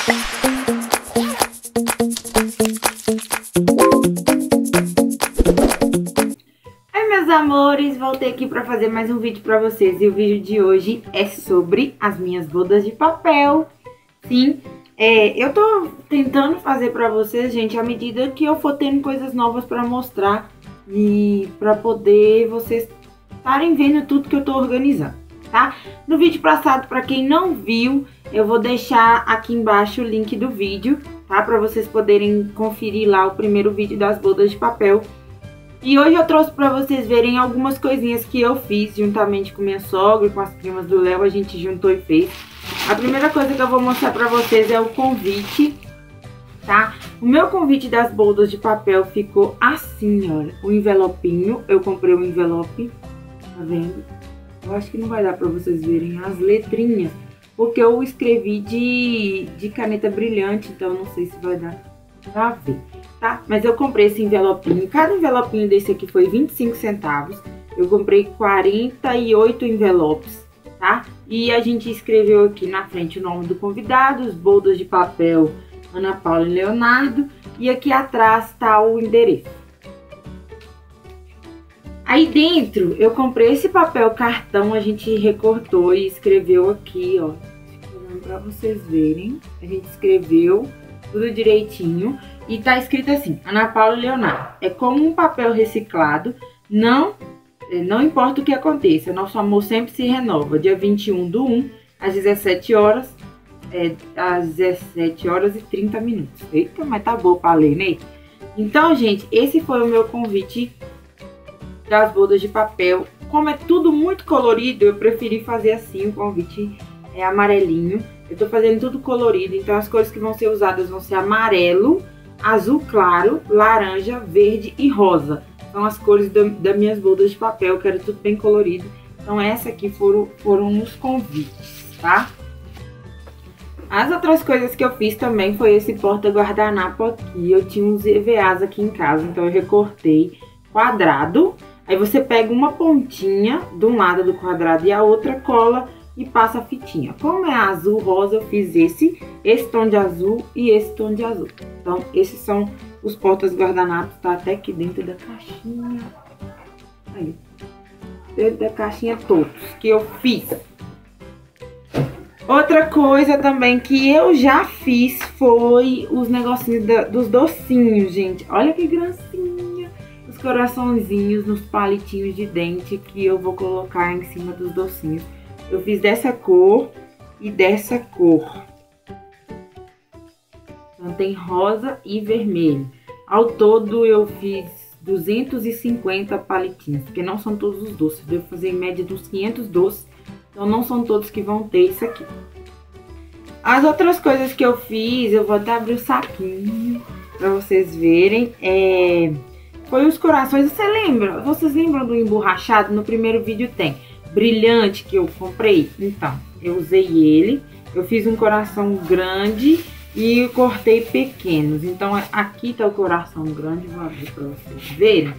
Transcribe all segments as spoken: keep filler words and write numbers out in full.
Oi, meus amores, voltei aqui para fazer mais um vídeo para vocês. E o vídeo de hoje é sobre as minhas bodas de papel. Sim, é, eu tô tentando fazer para vocês, gente, à medida que eu for tendo coisas novas para mostrar e para poder vocês estarem vendo tudo que eu tô organizando, tá? No vídeo passado, para quem não viu, eu vou deixar aqui embaixo o link do vídeo, tá? Para vocês poderem conferir lá o primeiro vídeo das bodas de papel. E hoje eu trouxe para vocês verem algumas coisinhas que eu fiz juntamente com minha sogra e com as primas do Léo, a gente juntou e fez. A primeira coisa que eu vou mostrar para vocês é o convite, tá? O meu convite das bodas de papel ficou assim, olha, o envelopinho, eu comprei um envelope, tá vendo? Eu acho que não vai dar para vocês verem as letrinhas, porque eu escrevi de, de caneta brilhante, então não sei se vai dar pra ver, tá? Mas eu comprei esse envelopinho, cada envelopinho desse aqui foi vinte e cinco centavos, eu comprei quarenta e oito envelopes, tá? E a gente escreveu aqui na frente o nome do convidado, os bodas de papel Ana Paula e Leonardo, e aqui atrás tá o endereço. Aí dentro eu comprei esse papel cartão, a gente recortou e escreveu aqui, ó, pra vocês verem, a gente escreveu tudo direitinho e tá escrito assim, Ana Paula e Leonardo, é como um papel reciclado, não, não importa o que aconteça, nosso amor sempre se renova, dia vinte e um do um, às dezessete horas, é, às dezessete horas e trinta minutos. Eita, mas tá boa pra ler, né? Então, gente, esse foi o meu convite das bodas de papel. Como é tudo muito colorido, eu preferi fazer assim, o convite é amarelinho. Eu tô fazendo tudo colorido, então as cores que vão ser usadas vão ser amarelo, azul claro, laranja, verde e rosa. São as cores das da minhas bodas de papel, eu quero tudo bem colorido. Então essa aqui foram, foram os convites, tá? As outras coisas que eu fiz também foi esse porta-guardanapo aqui. Eu tinha uns E V As aqui em casa, então eu recortei quadrado. Aí você pega uma pontinha de um lado do quadrado e a outra cola e passa a fitinha. Como é azul rosa, eu fiz esse, esse tom de azul e esse tom de azul. Então, esses são os portas guardanapos, tá até aqui dentro da caixinha. Aí, dentro da caixinha todos que eu fiz. Outra coisa também que eu já fiz foi os negocinhos da, dos docinhos, gente. Olha que gracinha. Os coraçõezinhos nos palitinhos de dente que eu vou colocar em cima dos docinhos. Eu fiz dessa cor e dessa cor. Então tem rosa e vermelho. Ao todo eu fiz duzentos e cinquenta palitinhos, porque não são todos os doces. Devo fazer em média de uns quinhentos doces. Então não são todos que vão ter isso aqui. As outras coisas que eu fiz, eu vou até abrir o saquinho pra vocês verem. É... Foi os corações, você lembra? Vocês lembram do emborrachado? No primeiro vídeo tem. Brilhante que eu comprei, então eu usei ele, eu fiz um coração grande e cortei pequenos. Então aqui tá o coração grande, vou abrir para vocês verem.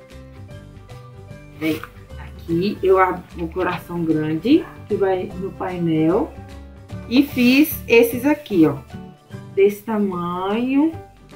Vem, aqui eu abro o coração grande que vai no painel e fiz esses aqui, ó, desse tamanho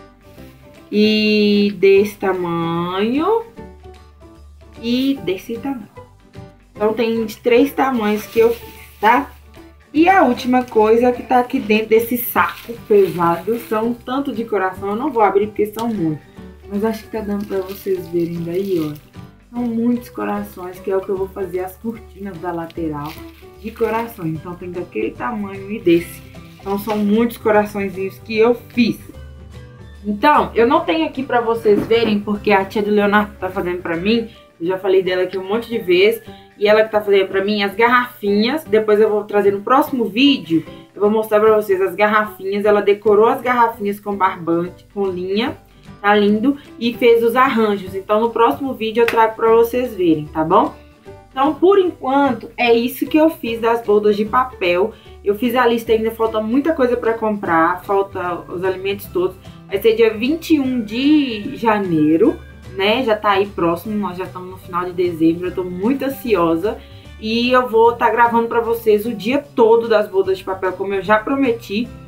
e desse tamanho e desse tamanho. Então tem de três tamanhos que eu fiz, tá? E a última coisa que tá aqui dentro desse saco pesado são um tanto de coração. Eu não vou abrir porque são muitos, mas acho que tá dando pra vocês verem daí, ó. São muitos corações, que é o que eu vou fazer as cortinas da lateral de coração. Então tem daquele tamanho e desse. Então são muitos coraçõezinhos que eu fiz. Então, eu não tenho aqui pra vocês verem, porque a tia do Leonardo tá fazendo pra mim. Eu já falei dela aqui um monte de vezes. E ela que tá fazendo pra mim as garrafinhas. Depois eu vou trazer no próximo vídeo. Eu vou mostrar pra vocês as garrafinhas. Ela decorou as garrafinhas com barbante, com linha. Tá lindo. E fez os arranjos. Então no próximo vídeo eu trago pra vocês verem, tá bom? Então por enquanto é isso que eu fiz das bodas de papel. Eu fiz a lista, ainda falta muita coisa pra comprar. Falta os alimentos todos. Vai ser dia vinte e um de janeiro. Né, já tá aí próximo, nós já estamos no final de dezembro, eu tô muito ansiosa e eu vou estar tá gravando pra vocês o dia todo das bodas de papel, como eu já prometi.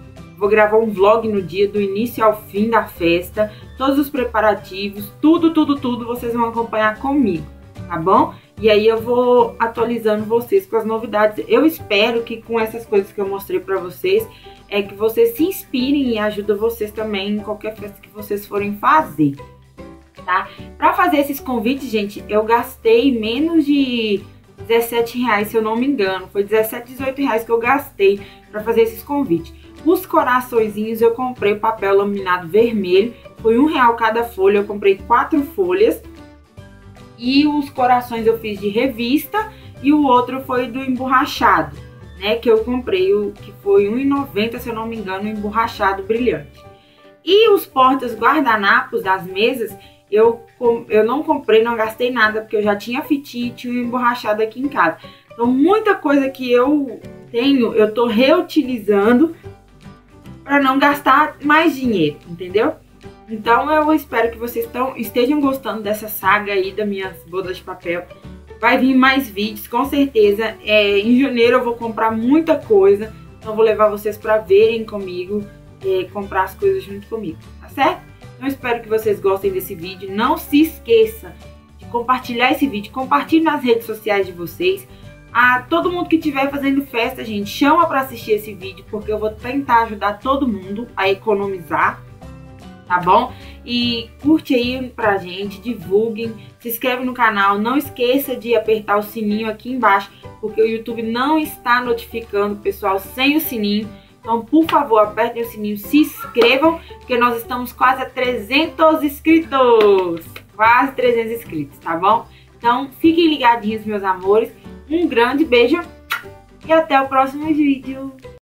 Vou gravar um vlog no dia, do início ao fim da festa, todos os preparativos, tudo, tudo, tudo vocês vão acompanhar comigo, tá bom? E aí eu vou atualizando vocês com as novidades. Eu espero que com essas coisas que eu mostrei pra vocês, é que vocês se inspirem e ajudem vocês também em qualquer festa que vocês forem fazer, tá? Pra fazer esses convites, gente, eu gastei menos de dezessete reais, se eu não me engano. Foi dezessete, dezoito reais que eu gastei pra fazer esses convites. Os coraçõezinhos eu comprei papel laminado vermelho, foi um real cada folha, eu comprei quatro folhas. E os corações eu fiz de revista e o outro foi do emborrachado, né? Que eu comprei, o que foi um real e noventa centavos, se eu não me engano, emborrachado brilhante. E os portas guardanapos das mesas, eu, eu não comprei, não gastei nada, porque eu já tinha fitinha e tinha um emborrachado aqui em casa. Então, muita coisa que eu tenho, eu tô reutilizando para não gastar mais dinheiro, entendeu? Então eu espero que vocês tão, estejam gostando dessa saga aí das minhas bodas de papel. Vai vir mais vídeos, com certeza. É, em janeiro eu vou comprar muita coisa, então eu vou levar vocês para verem comigo, é, comprar as coisas junto comigo, tá certo? Então eu espero que vocês gostem desse vídeo. Não se esqueça de compartilhar esse vídeo, compartilhe nas redes sociais de vocês. A todo mundo que estiver fazendo festa, gente, chama para assistir esse vídeo, porque eu vou tentar ajudar todo mundo a economizar, tá bom? E curte aí pra gente, divulguem, se inscreve no canal, não esqueça de apertar o sininho aqui embaixo, porque o YouTube não está notificando o pessoal sem o sininho. Então, por favor, apertem o sininho, se inscrevam, porque nós estamos quase a trezentos inscritos, quase trezentos inscritos, tá bom? Então, fiquem ligadinhos, meus amores. Um grande beijo e até o próximo vídeo.